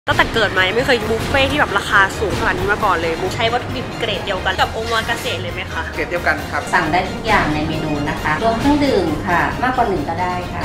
ตั้งแต่เกิดมาไม่เคยบุฟเฟ่ที่แบบราคาสูงขนาดนี้มาก่อนเลยบุฟใช้วัตถุดิบเกรดเดียวกันกับองค์วาเกษตรเลยไหมคะเกรดเดียวกันครับสั่งได้ทุกอย่างในเมนูนะคะรวมเครื่องดื่มค่ะมากกว่า1ก็ได้ค่ะ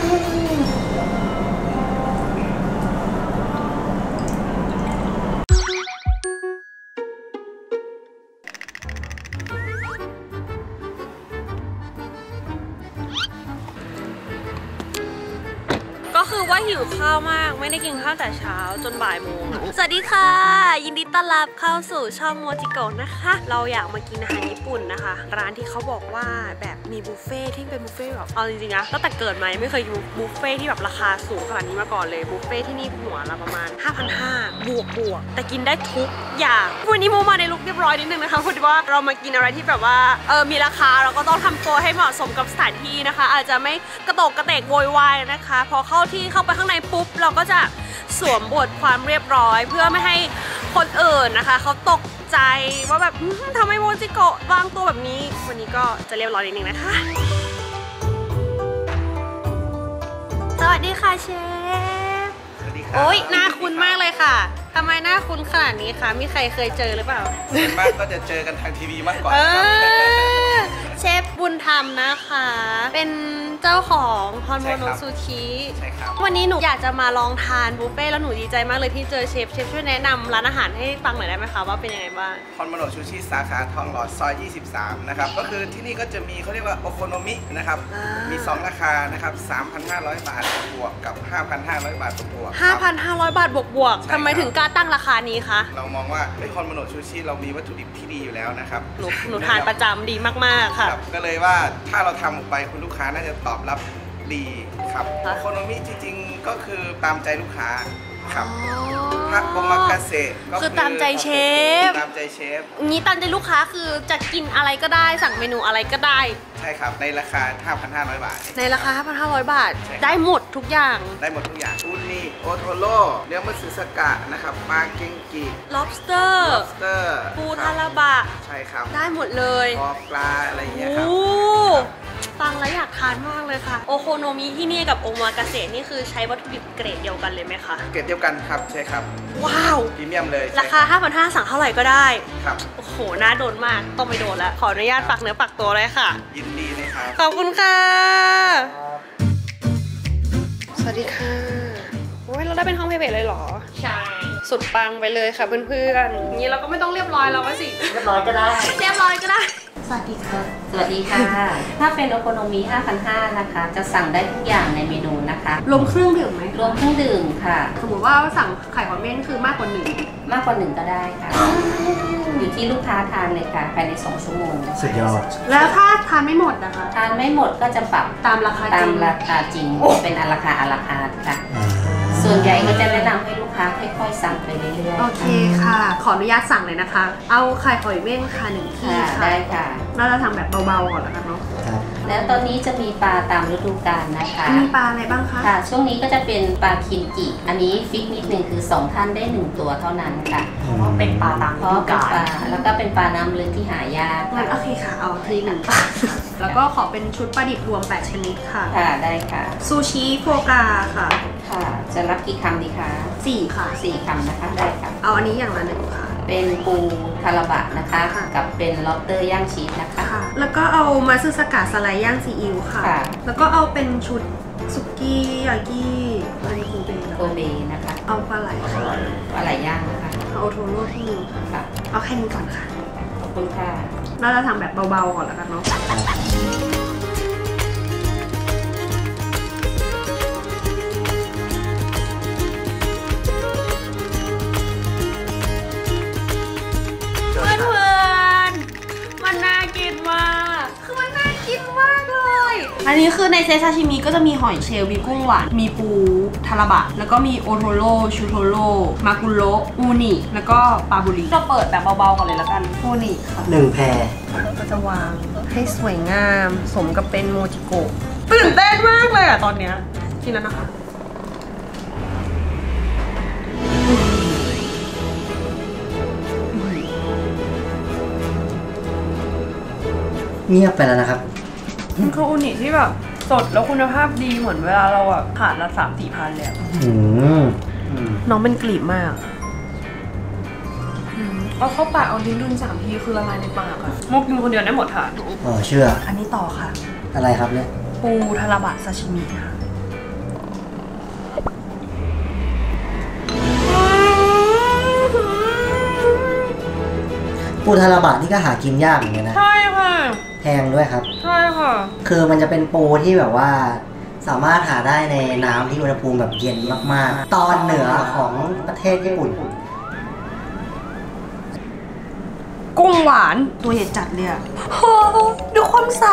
ก็คือว่าหิวข้าวมากไม่ได้กินข้าวแต่เช้าจนบ่ายโมงสวัสดีค่ะยินดีต้อนรับเข้าสู่ช่องโมจิโกะนะคะเราอยากมากินอาหารญี่ปุ่นนะคะร้านที่เขาบอกว่าแบบมีบุฟเฟ่ที่เป็นบุฟเฟ่แบบเอาจริงๆนะตั้งแต่เกิดมาไม่เคยกินบุฟเฟ่ที่แบบราคาสูงขนาดนี้มาก่อนเลยบุฟเฟ่ที่นี่หัวละประมาณ 5,500 บวกแต่กินได้ทุกอย่างวันนี้โมมาในลุคเรียบร้อยนิดนึงนะคะเพราะว่าเรามากินอะไรที่แบบว่ามีราคาเราก็ต้องทำตัวให้เหมาะสมกับสถานที่นะคะอาจจะไม่กระโตกกระเตกโวยวายนะคะพอเข้าไปข้างในปุ๊บเราก็จะสวมบทความเรียบร้อยเพื่อไม่ให้คนอื่นนะคะเขาตกใจว่าแบบทำไมโมจิโกะวางตัวแบบนี้วันนี้ก็จะเรียบร้อยนิดนึงนะคะสวัสดีค่ะเชฟโอ๊ยหน้าคุ้นมากเลยค่ะทำไมหน้าคุ้นขนาดนี้คะมีใครเคยเจอหรือเปล่าส่วนมากก็จะเจอกันทางทีวีมากกว่าเชฟบุญธรรมนะคะเป็นเจ้าของฮอนโมโนซูชิใช่ครับวันนี้หนูอยากจะมาลองทานบุฟเฟ่แล้วหนูดีใจมากเลยที่เจอเชฟช่วยแนะนำร้านอาหารให้ฟังหน่อยได้ไหมคะว่าเป็นยังไงบ้างฮอนโมโนซูชิสาขาทองหล่อซอย 23 นะครับก็คือที่นี่ก็จะมีเขาเรียกว่าโอโคโนมินะครับมี2ราคานะครับ 3,500 บาทบวกกับ 5,500 บาทบวก 5,500 บาทบวกทำไมถึงกล้าตั้งราคานี้คะเรามองว่าในฮอนโมโนซูชิเรามีวัตถุดิบที่ดีอยู่แล้วนะครับหนูทานประจำดีมากๆค่ะก็เลยว่าถ้าเราทำออกไปคุณลูกค้าน่าจะตอบรับดีครับโอโคโนมิจริงๆก็คือตามใจลูกค้าครับถ้าโอมากาเสะก็คือตามใจเชฟงี้ตามใจลูกค้าคือจะกินอะไรก็ได้สั่งเมนูอะไรก็ได้ใช่ครับในราคา 5,500 บาทในราคา 5,500 บาทได้หมดทุกอย่างอูนิโอโทโร่เนื้อมัตสึสกะนะครับปลาเกงกิ lobster ปูทาราบะใช่ครับได้หมดเลยคอปลาอะไรอย่างเงี้ยครับฟังแล้วอยากทานมากเลยค่ะโอโคโนมิที่นี่กับโอมากาเสะนี่คือใช้วัตถุดิบเกรดเดียวกันเลยไหมคะเกรดเดียวกันครับใช่ครับว้าวพรีเมียมเลยราคา 5,500 สั่งเท่าไหร่ก็ได้ครับโอ้โหน่าโดนมากต้องไปโดนแล้วขออนุญาตฝากเนื้อฝากตัวเลยค่ะยินดีนะครับขอบคุณค่ะสวัสดีค่ะโอ้ยเราได้เป็นห้องเพลย์เลยเหรอใช่สุดปังไปเลยค่ะเพื่อนๆอย่างนี้เราก็ไม่ต้องเรียบร้อยแล้วว่าสิเรียบร้อยก็ได้เรียบร้อยก็ได้สวัสดีค่ะสวัสดีค่ะถ้าเป็นโอโคโนมิ 5,500 นะคะจะสั่งได้ทุกอย่างในเมนูนะคะรวมเครื่องดื่มไหมรวมเครื่องดื่มค่ะสมมติว่าสั่งไข่หอยเม่นคือมากกว่า1 ก็ได้ค่ะอยู่ที่ลูกค้าทานเลยค่ะภายใน2 ชั่วโมงสุดยอดแล้วถ้าทานไม่หมดนะคะทานไม่หมดก็จะปรับตามราคาจริงเป็นราคาค่ะส่วนใหญ่ก็จะแนะนำให้ลูกค้าค่อยๆสั่งไปเรื่อยๆโอเคค่ะขออนุญาตสั่งเลยนะคะเอาไข่หอยเม่นค่ะ1ที่ค่ะได้ค่ะเราจะทำแบบเบาๆก่อนแล้วกันเนาะแล้วตอนนี้จะมีปลาตามฤดูกาลนะคะมีปลาอะไรบ้างคะค่ะช่วงนี้ก็จะเป็นปลาคินจิอันนี้ฟิกนิดนึงคือ2ท่านได้1ตัวเท่านั้นค่ะเพราะเป็นปลาตามฤดูกาลแล้วก็เป็นปลาน้ำลึกที่หายากงั้นโอเคค่ะเอาที1ปลาแล้วก็ขอเป็นชุดปลาดิบรวม8ชนิดค่ะค่ะได้ค่ะซูชิโฟกาค่ะจะรับกี่คำดีคะ 4ค่ะ 4คำนะคะได้ค่ะเอาอันนี้อย่างละ1ค่ะเป็นปูทาราบะนะคะกับเป็นล็อบสเตอร์ย่างชีสนะคะแล้วก็เอามาซึสกะสไลด์ย่างซีอิ๊วค่ะแล้วก็เอาเป็นชุดสุกี้ยากิอะไรโกเบนะคะเอาปลาไหลย่างนะคะเอาโอโทโร่ที่นึงค่ะเอาแค่นี้ก่อนค่ะขอบคุณค่ะเราจะทำแบบเบาๆก่อนแล้วกันเนาะอันนี้คือในเซตซาชิมิก็จะมีหอยเชลล์มีกุ้งหวานมีปูทาราบะแล้วก็มีโอโทโร่ชูโทโร่มากุโระอูนิแล้วก็ปลาบุรีเราเปิดแบบเบาๆก่อนเลยแล้วกันอูนิค่ะ 1 แพรก็จะวางให้สวยงามสมกับเป็นโมจิโกะตื่นเต้นมากเลยอะตอนเนี้ยกินแล้วนะคะเงียบไปแล้วนะครับมันคืออูนิที่แบบสดแล้วคุณภาพดีเหมือนเวลาเราอะขาดละ3-4 พันเลยน้องเป็นกลีบมากเอาเข้าปากเอาลิ้นดุน3 ทีคือละลายในปากอะมุกกินคนเดียวได้หมดค่ะเชื่ออันนี้ต่อค่ะอะไรครับเนี่ยปูทาราบะซาชิมิค่ะปูทาราบะนี่ก็หากินยากเหมือนกันนะใช่ค่ะแพงด้วยครับใช่ค่ะคือมันจะเป็นปูที่แบบว่าสามารถหาได้ในน้ำที่อุณหภูมิแบบเย็นมากๆตอนเหนือของประเทศญี่ปุ่นกุ้งหวานตัวใหญ่จัดเลยอะดูความใส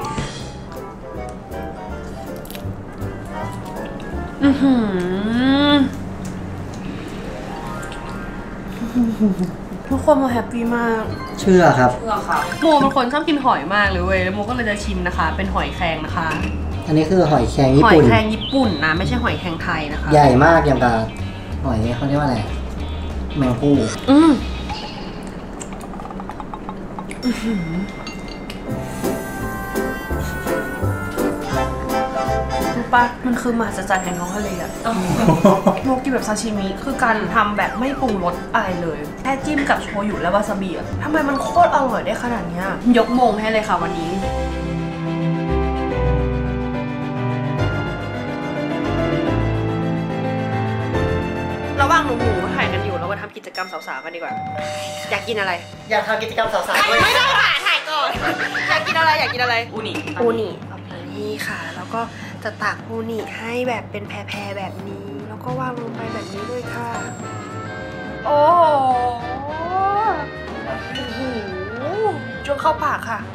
ทุกคนโมแฮปปี้มากเชื่อครับโมเป็นคนชอบกินหอยมากเลยเว้ยแล้วโมก็เลยจะชิมนะคะเป็นหอยแครงนะคะอันนี้คือหอยแครงญี่ปุ่นหอยแครงญี่ปุ่นนะไม่ใช่หอยแครงไทยนะคะใหญ่มากอย่างกับหอยเขาเรียกว่าอะไรแมงผู้รู้ปะมันคือมหัศจรรย์แห่งท้องทะเลอะโมกิแบบซาชิมิคือการทำแบบไม่ปรุงรสอะไรเลยแค่จิ้มกับโชยุและวาซาบิอะทำไมมันโคตรอร่อยได้ขนาดนี้ยกมงให้เลยค่ะวันนี้ระหว่างหนูถ่ายกันอยู่เรามาทำกิจกรรมสาวๆกันดีกว่าอยากกินอะไรอยากทำกิจกรรมสาวๆไม่ได้ค่ะถ่ายก่อนอยากกินอะไรอูนินี่ค่ะแล้วก็จะตักอูนิให้แบบเป็นแพรแบบนี้แล้วก็วางลงไปแบบนี้ด้วยค่ะโอ้โหจนเข้าปากค่ะ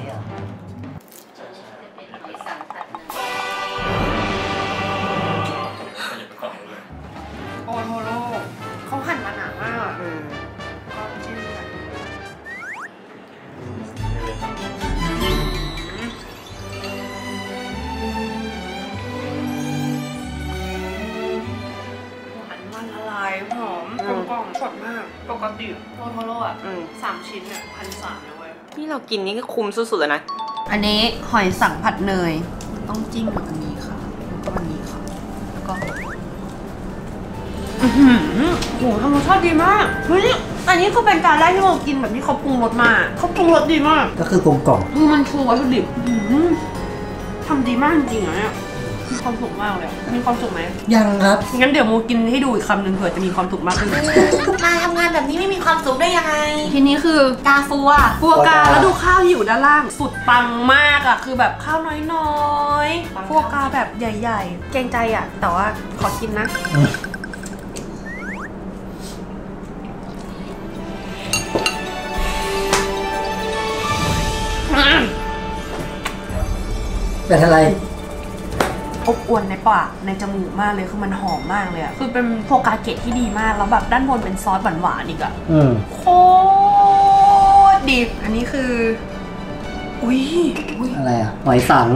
โอโทโร่เขาหั่นมาหนามากก็จิ้มแบบมันละลายหอมกลมกล่อมสดมากปกติโอโทโร่อ่ะ3 ชิ้นเนี่ย1,300นะเว้ยที่เรากินนี่ก็คุ้มสุดๆเลยนะอันนี้หอยสังผัดเนยต้องจิ้มกับอันนี้ค่ะแล้วก็อันนี้ค่ะแล้วก็โหทำรสชาติดีมากเฮ้ยอันนี้คือเป็นการแรกที่เรากินแบบที่เขาปรุงรสมาเขาปรุงรสดีมากก็คือกลมกล่อมมันชูวัตถุดิบทำดีมากจริงๆเนี่ยมีความสุขมากเลยมีความสุขไหมยังครับงั้นเดี๋ยวโมกินให้ดูอีกคำหนึ่งเผื่อจะมีความสุขมากขึ้นมาทำงานแบบนี้ไม่มีความสุขได้ยังไงทีนี้คือกาฟัวกาแล้วดูข้าวอยู่ด้านล่างสุดปังมากอ่ะคือแบบข้าวน้อยๆฟัวกาแบบใหญ่ๆเกรงใจอ่ะแต่ว่าขอกินนะเป็นอะไรอบอวลในปากในจมูกมากเลยคือมันหอมมากเลยอะคือเป็นโฟกาเกตที่ดีมากแล้วแบบด้านบนเป็นซอสหวานๆอีกอะโคตรดีอันนี้คืออุ้ยอะไรอะหอยสัง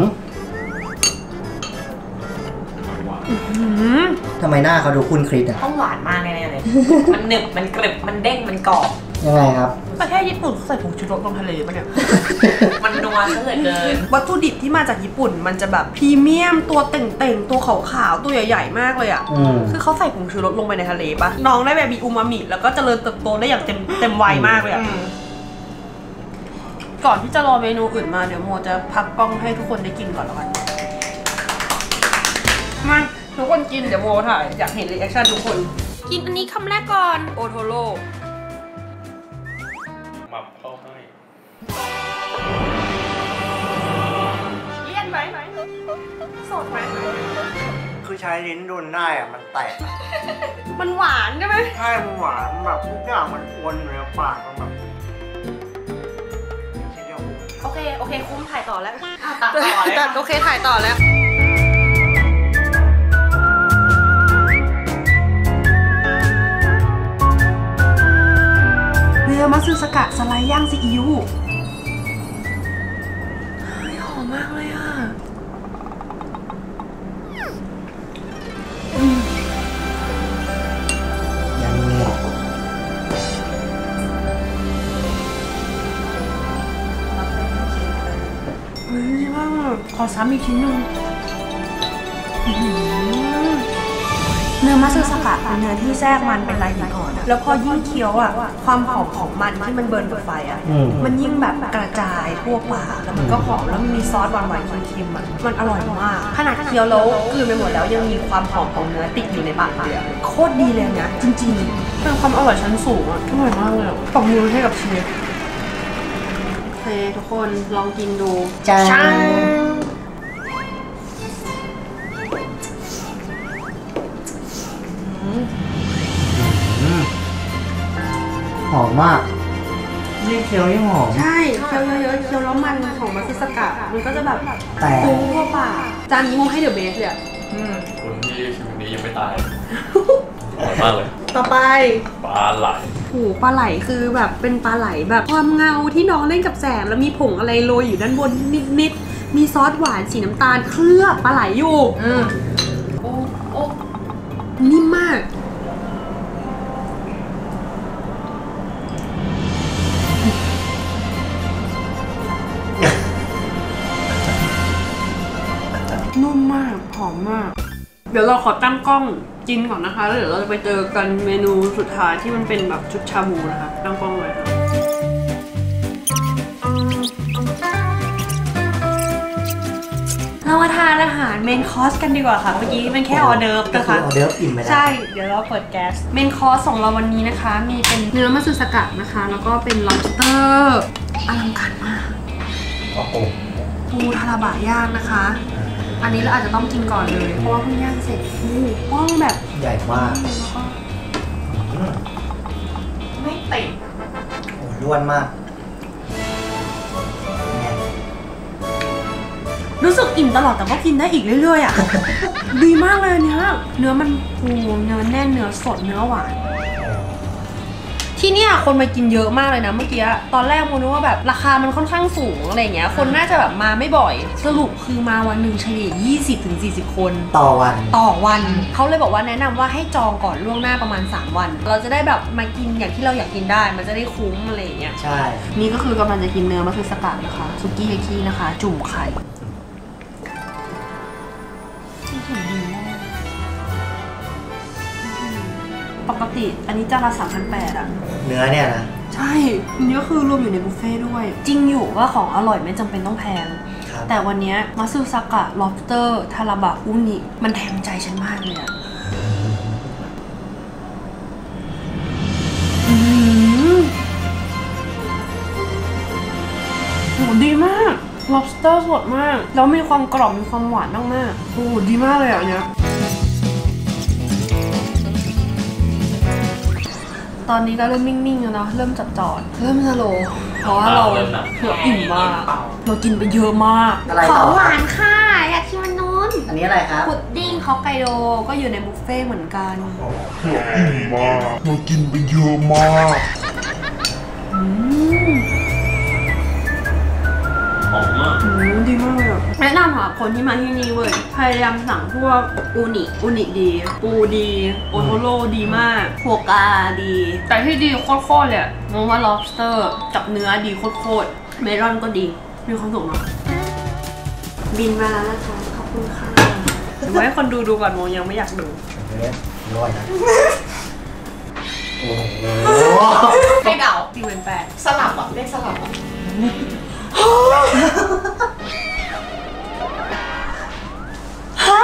ทำไมหน้าเขาดูคุ้นคลิดอะต้องหวานมากแน่ๆเลยมันหนึบมันกรึบมันเด้งมันกรอบยังไงครับประเทศญี่ปุ่นใส่ผงชูรสลงทะเลปะเนี่ยมันนัวซะเหลือเกินวัตถุดิบที่มาจากญี่ปุ่นมันจะแบบพรีเมียมตัวเต่งๆตัวขาวๆตัวใหญ่ๆมากเลยอ่ะคือเขาใส่ผงชูรสลงไปในทะเลปะน้องได้แบบมีอูมามิแล้วก็เจริญเติบโตได้อย่างเต็มวัยมากเลยอ่ะก่อนที่จะรอเมนูอื่นมาเดี๋ยวโมจะพักกล้องให้ทุกคนได้กินก่อนแล้วกันมาทุกคนกินเดี๋ยวโมถ่ายอยากเห็นรีแอคชั่นทุกคนกินอันนี้คำแรกก่อนโอโทโร่มับเข้าให้เลี่ยนไหมสดไหมคือใช้ลิ้นดุนได้อะมันแตกมันหวานใช่ไหมใช่มันหวานแบบทุกอย่างมันวนอยู่ในปากมันแบบโอเคคุ้มถ่ายต่อแล้วตัดต่อแล้วโอเคถ่ายต่อแล้วมัตสึสกะสไลด์ย่างซีอิ๊วหอมมากเลยอ่ะยังไงเฮ้ยดีมากขอซ้ำอีกชิ้นหนึ่งเนื้นื้อมัตสึสกะเป็นเนื้อที่แทรกมันเป็นลายหินอ่อนแล้วพอยิ่งเคี้ยวอ่ะความหอมของมันที่มันเบิร์นกับไฟอ่ะมันยิ่งแบบกระจายทั่วปากแล้วมันก็หอมแล้วมันมีซอสหวานๆเค็มๆมันอร่อยมากขนาดเคี้ยวแล้วกลืนไปหมดแล้วยังมีความหอมของเนื้อติดอยู่ในปากเลยโคตรดีเลยนะจริงๆเป็นความอร่อยชั้นสูงอ่ะอร่อยมากเลยตบมือให้กับเชฟโอเคทุกคนลองกินดูจ้าหอมมากยิ่งเคี้ยวยิ่งหอมใช่เคี้ยวเยอะๆเคี้ยวแล้วมันของมัตสึสกะมันก็จะแบบแต่ฟุ้งทั่วปากจานนี้มุกให้เดอะเบสเลยอ่ะคนที่ชีวิตนี้ยังไม่ตายอร่อยมากเลยต่อไปปลาไหลโอ้ปลาไหลคือแบบเป็นปลาไหลแบบความเงาที่น้องเล่นกับแสงแล้วมีผงอะไรโรยอยู่ด้านบนนิดๆมีซอสหวานสีน้ำตาลเคลือบปลาไหลอยู่โอ้นิ่มมากนุ่มมากหอมมากเดี๋ยวเราขอตั้งกล้องกินก่อนนะคะแล้วเดี๋ยวเราจะไปเจอกันเมนูสุดท้ายที่มันเป็นแบบชุดชาบูนะคะตั้งกล้องไว้ค่ะเรามาทานอาหารเมนคอร์สกันดีกว่าค่ะเมื่อกี้เป็นแค่ออเดิร์ฟนะคะออเดิร์ฟอิ่มไปแล้วใช่เดี๋ยวเราเปิดแก๊สเมนคอร์สของเราวันนี้นะคะมีเป็นเนื้อมัตสึสกะนะคะแล้วก็เป็น lobster อลังการมากปูทาราบะย่างนะคะอันนี้เราอาจจะต้องกินก่อนเลยเพราะว่าเพิ่งย่างเสร็จป้องแบบใหญ่มากไม่ติดโอ้ล้วนมากรู้สึกอิ่มตลอดแต่ก็กินได้อีกเรื่อยๆอ่ะ ดีมากเลยเนื้อมันฟูเนื้อแน่นเนื้อสดเนื้อหวานที่เนี่ยคนมากินเยอะมากเลยนะเมื่อกี้ตอนแรกโมนึกว่าแบบราคามันค่อนข้างสูงอะไรเงี้ยคนน่าจะแบบมาไม่บ่อยสรุปคือมาวันหนึ่งเฉลี่ย 20-40 คนต่อวันเขาเลยบอกว่าแนะนำว่าให้จองก่อนล่วงหน้าประมาณ3วันเราจะได้แบบมากินอย่างที่เราอยากกินได้มันจะได้คุ้มอะไรเงี้ยใช่นี่ก็คือกำลังจะกินเนื้อมัตสึสกะนะคะซุกี้ยากินะคะจุ่มไข่ปกติอันนี้จานละ 3,800 อ่ะเนื้อเนี่ยนะใช่อันนี้ก็คือรวมอยู่ในบุฟเฟ่ด้วยจริงอยู่ว่าของอร่อยไม่จำเป็นต้องแพงแต่วันนี้มัตสึสกะ lobster ทาราบะอุนิมันแทงใจฉันมากเลยอ่ะโหดีมาก lobster สดมากแล้วมีความกรอบมีความหวานมากๆโอ้ดีมากเลยอ่ะเนี่ยตอนนี้ก็เริ่มนิ่งๆแล้วนะเริ่มจับจอดเริ่มสโลว์เพราะว่าเราอิ่มมากเรากินไปเยอะมากของหวานค่ะอยากชิมนู้นอันนี้อะไรครับพุดดิ้งฮอกไกโดก็อยู่ในบุฟเฟ่เหมือนกันอิ่มมากเรากินไปเยอะมากหอมมากดีมากเลยแนะนำค่ะคนที่มาที่นี่เว้ยพยายามสั่งพวกอูนิดีปูดีโอโทโร่ดีมากหัวกาดีแต่ที่ดีโคตรเลยมองว่า lobster กับเนื้อดีโคตรเมลอนก็ดีมีความสุขเนาะบินมาแล้วนะคะขอบคุณค่ะเดี๋ยวให้คนดูก่อนโมยังไม่อยากดูร้อยนะโอ้โหให้เดา 4,800 สลับอ่ะเรียกสลับอ่ะฮะ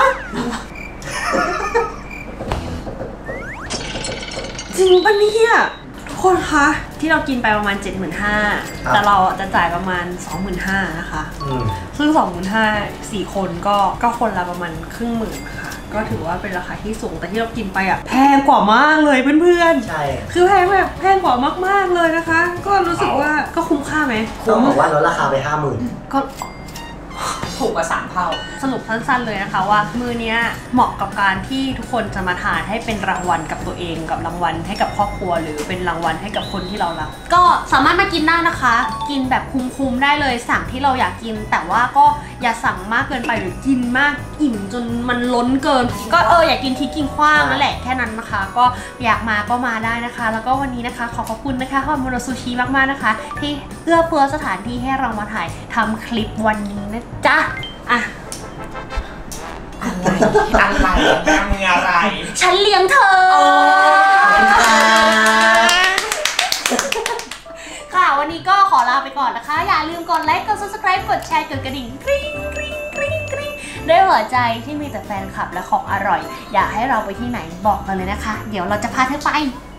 จริงปะเนี่ยทุกคนคะที่เรากินไปประมาณ 75,000 แต่เราจะจ่ายประมาณ 25,000 นะคะซึ่ง 25,000 4 คนก็คนละประมาณ1,000,000นะคะก็ถือว่าเป็นราคาที่สูงแต่ที่เรากินไปอ่ะแพงกว่ามากเลยเพื่อนๆใช่คือแพงกว่ามากๆเลยนะคะก็รู้สึกว่าก็คุ้มค่าไหมต้องบอกว่าลดราคาไป 50,000 ก็ถูกกว่า3 เท่าสรุปสั้นๆเลยนะคะว่ามื้อนี้เหมาะกับการที่ทุกคนจะมาทานให้เป็นรางวัลกับตัวเองกับรางวัลให้กับครอบครัวหรือเป็นรางวัลให้กับคนที่เรารักก็สามารถมากินได้นะคะกินแบบคุ้มๆได้เลยสั่งที่เราอยากกินแต่ว่าก็อย่าสั่งมากเกินไปหรือกินมากอิ่มจนมันล้นเกินก็อยากกินทิ้งกินขว้างนั่นแหละแค่นั้นนะคะก็อยากมาก็มาได้นะคะแล้วก็วันนี้นะคะขอบคุณนะคะฮอนโมโนซูชิมากๆนะคะที่เอื้อเฟื้อสถานที่ให้เรามาถ่ายทำคลิปวันนี้นะจ๊ะอ่ะอะไรอะไรมึงอะไรฉันเลี้ยงเธอค่ะวันนี้ก็ขอลาไปก่อนนะคะ อย่าลืมกดไลค์กด subscribe กดแชร์กดกระดิ่งกริ๊งกริ๊งกริ๊งกริ๊งด้วยหัวใจที่มีแต่แฟนคลับและของอร่อยอยากให้เราไปที่ไหนบอกมาเลยนะคะเดี๋ยวเราจะพาเธอไป